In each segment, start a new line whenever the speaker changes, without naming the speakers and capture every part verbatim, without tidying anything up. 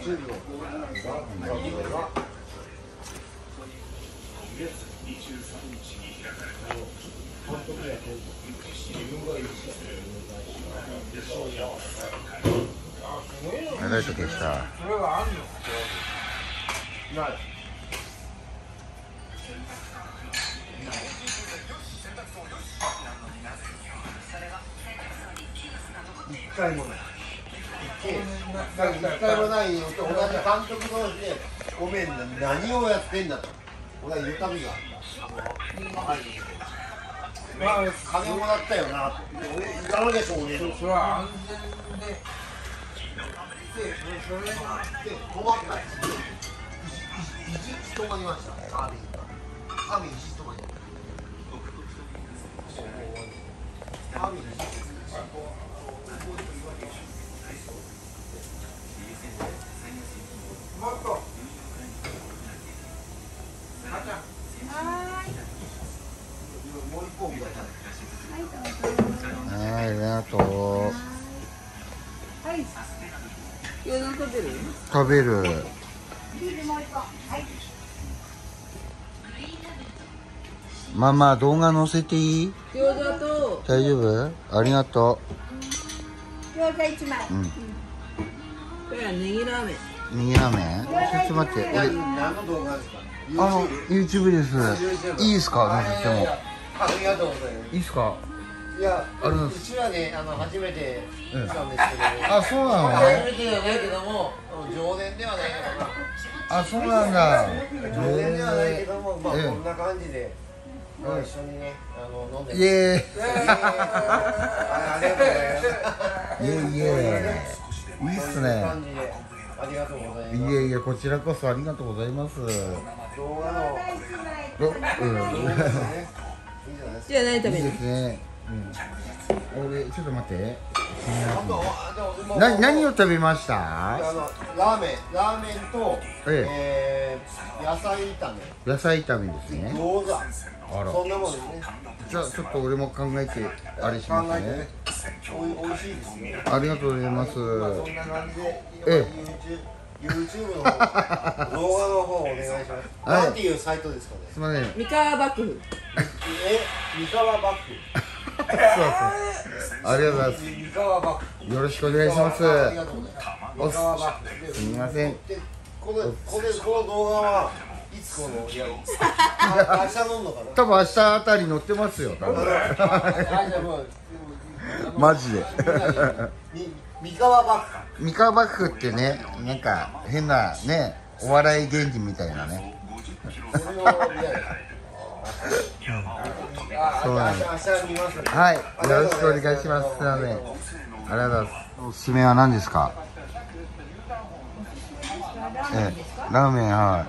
長い時でした。
一回もない。一回もないよと同じ監督同士で「ごめん何をやってんだ」と俺は言うたびがあった。まあ金もらったよなって俺言わなきゃしょうねえと。それは安全ででそれがあって止まったんですよ。いちいち止まりました。カービィカービィいちいち止まりました。カービィいちいち
はい、ありがとう。はい。食べる？食べる。ママ、動画載せていい？
餃子と。
大丈夫？ありがと
う。餃子一枚。うん。これはネギラーメン。
ネギラーメン？ちょっと待って、俺。
何の動画ですか？
あの、YouTube です。いいですか？載せても。
ありがとうございます。
いいですか？
いや、うちはね、あの初めて来たんですけど、
あ、そうなの？
初めてじゃないけども、常連ではないのかな。
あ、そうなんだ。
常連ではないけども、まあこんな感じで、まあ一緒にね、あの飲んで。
イエーイ。
ありがとうございます。
イエーイイエーイ。いいっすね。
ありがとうございます。
いえいえ、こちらこそありがとうございます。動画の。うん。
じゃあ何食べる？
いいですね。うん。俺ちょっと待って。な何を食べました？
あのラーメン、ラーメンと、えー、野菜炒め。
野菜炒めですね。
餃子。
あら。
そんなもんですね。
じゃあちょっと俺も考えてあれしますね。
おいしいですね。
ありがとうございます。そ
んな感じで、ええ、YouTube の方、動画の方お願いします。なんていうサイトですかね。
すみません。
三河幕府。
え、三河幕府。
そうそう。ありがとうございます。
三河幕府。
よろしくお願いします。
ありがとうございます。三河幕府。
すみません。
このこれこの動画はいつこのいや明日乗んのかな。
多分明日あたり乗ってますよ。多分。マジで。
三河幕府。
三河幕府ってね、なんか変なね、お笑い芸人みたいなね。そうなんです。はい、よろしくお願いします。すみません。ありがとうございます。おすすめは何ですか？ええ、ラーメン、はい。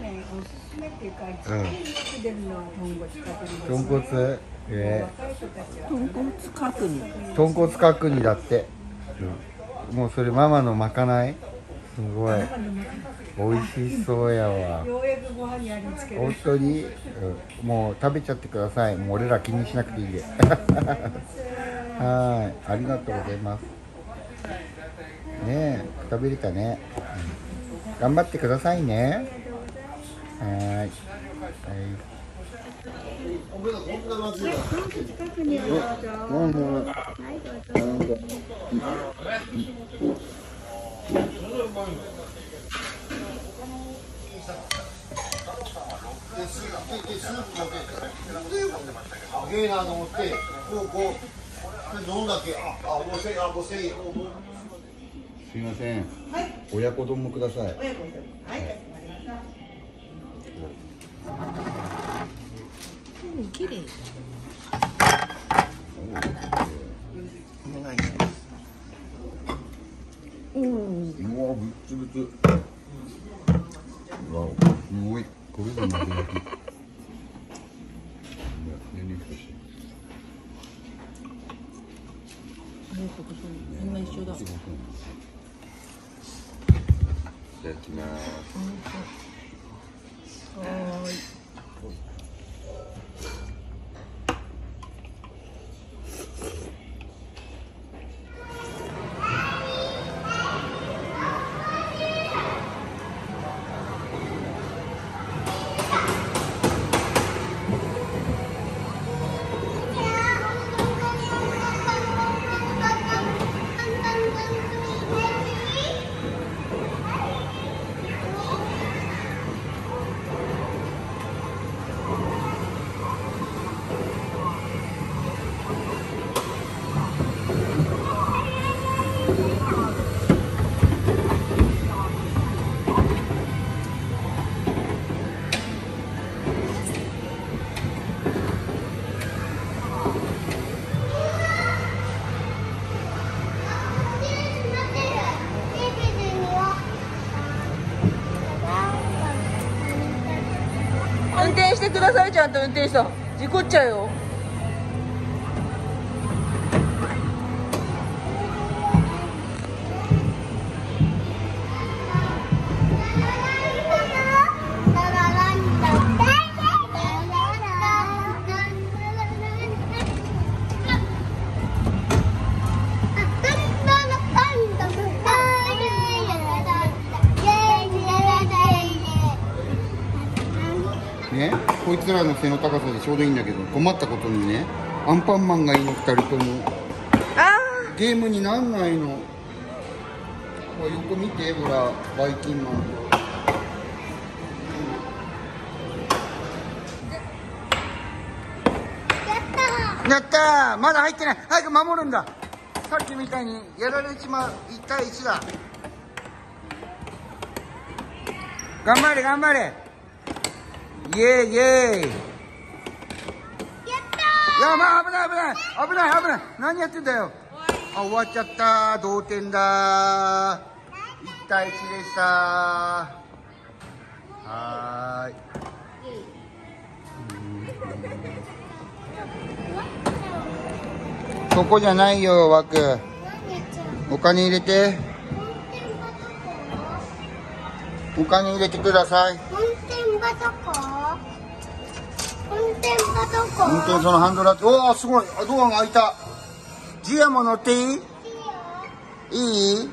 豚骨、え
ー、豚骨角煮。
豚骨角煮だって。うん、もうそれママのまかない。すごい。美味しそうやわ。ようやくご飯にありつける。本当に、うん、もう食べちゃってください。もう俺ら気にしなくていいんで。はい、ありがとうございます。ねえ、食べれたね。うん、頑張ってくださいね。はい。はい。
近くにどうぞ。はい、どうぞ。
ゲーナーと思って、こうこう、どんだけ、あ、あ、ごせんえん、あ、ごせんえん。
すみません。はい。親子丼もください。親子丼。はい。
綺麗。
うん。うわ、ぶっつぶつ。うわ、すごい。これで巻き巻き。
みんな一緒だ。いた
だきます。
はい。
運転してください。ちゃんと運転した事故っちゃうよ。
ね、こいつらの背の高さでちょうどいいんだけど、困ったことにね、アンパンマンがいいのふたりともゲームになんないの。ほら横見て、ほらバイキンマンと。やったー、まだ入ってない。早く守るんだ。さっきみたいにやられちまう。いちたいいちだ。頑張れ頑張れ。イエーイイエーイ。やったー。いや、まあ危ない危ない危ない危ない。何やってんだよ。あ、終わっちゃった。同点だ。いちたいいちでした。はーい。そこじゃないよ、枠。お金入れて。お金入れてください。
運転場どこ？運転場どこ？
運転そのハンドル。おお、すごい。あ、ドアが開いた。ジアも乗っていい？いい？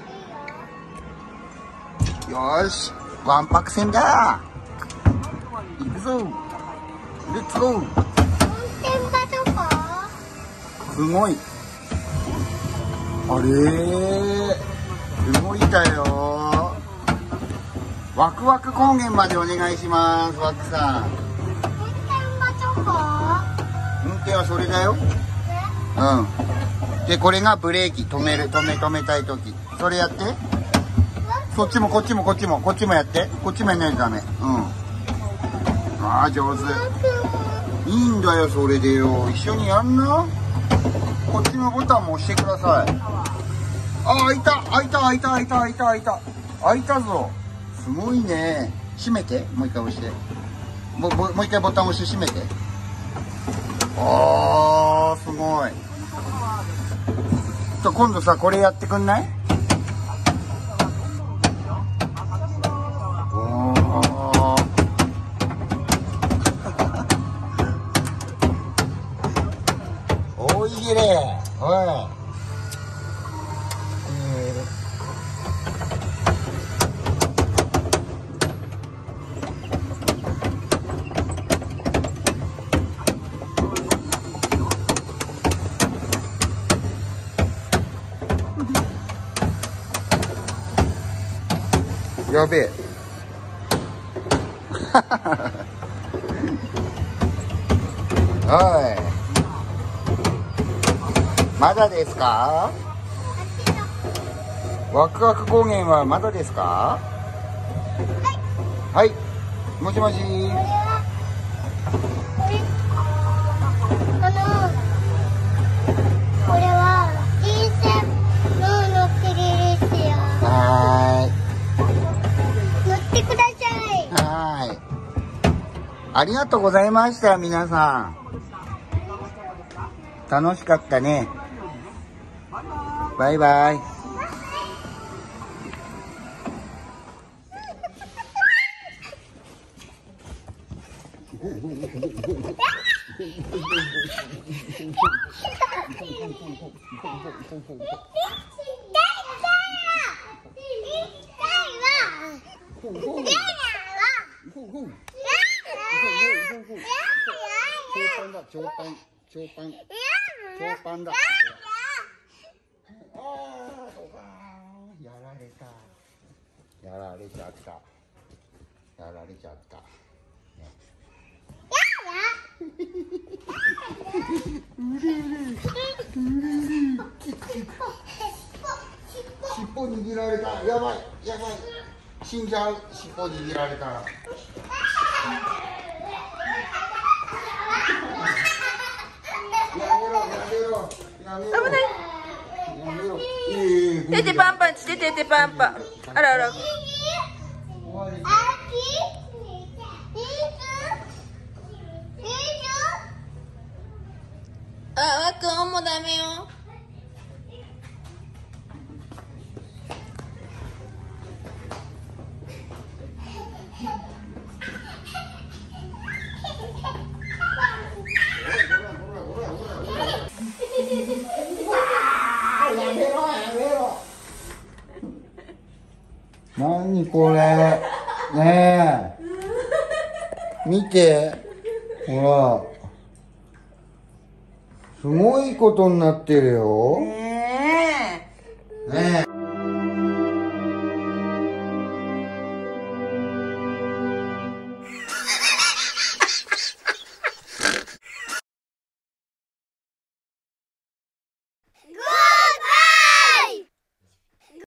よーし、わんぱく船だ。行くぞ。レッツゴー。
運転場どこ？
すごい。あれー、動いたよ。ワクワク高原までお願いします、ワクさん。
運転場どこ？
運転はそれだよ。うん。で、これがブレーキ、止める、止め、止めたいとき。それやって。そっちもこっちもこっちも、こっちもやって。こっちもやんないとダメ。うん。ああ、上手。いいんだよ、それでよ。一緒にやんな。こっちのボタンも押してください。あ、開いた開いた開いた開いた開いた開いた開いたぞ。すごいね。閉めて。もう一回押して。もう、もう一回ボタン押して閉めて。あー、すごい。じゃ今度さ、これやってくんない？おー。おいぎれ。おい。やべえ。おい。まだですか？ワクワク高原はまだですか？はい。もしもし。
あの、これは人生の乗ってるですよ。
はーい。
乗ってください。
はーい。ありがとうございました、皆さん。楽しかったね。バイバイ。長パン、長パン、長パンだ。ああ、やられた。やられちゃった。やられちゃった。ね、うれうれ。うれうれ。 尻尾握られた。やばいやばい、死んじゃう。尻尾握られたら。やめろやめろやめろ。
危ない。
やめろ。いいいい。
手でパンパンして手でパンパン。あらあら。あ、わっくんもうダメよ。
何これねえ、見てほら、すごいことになってるよ。
ねえ。
ね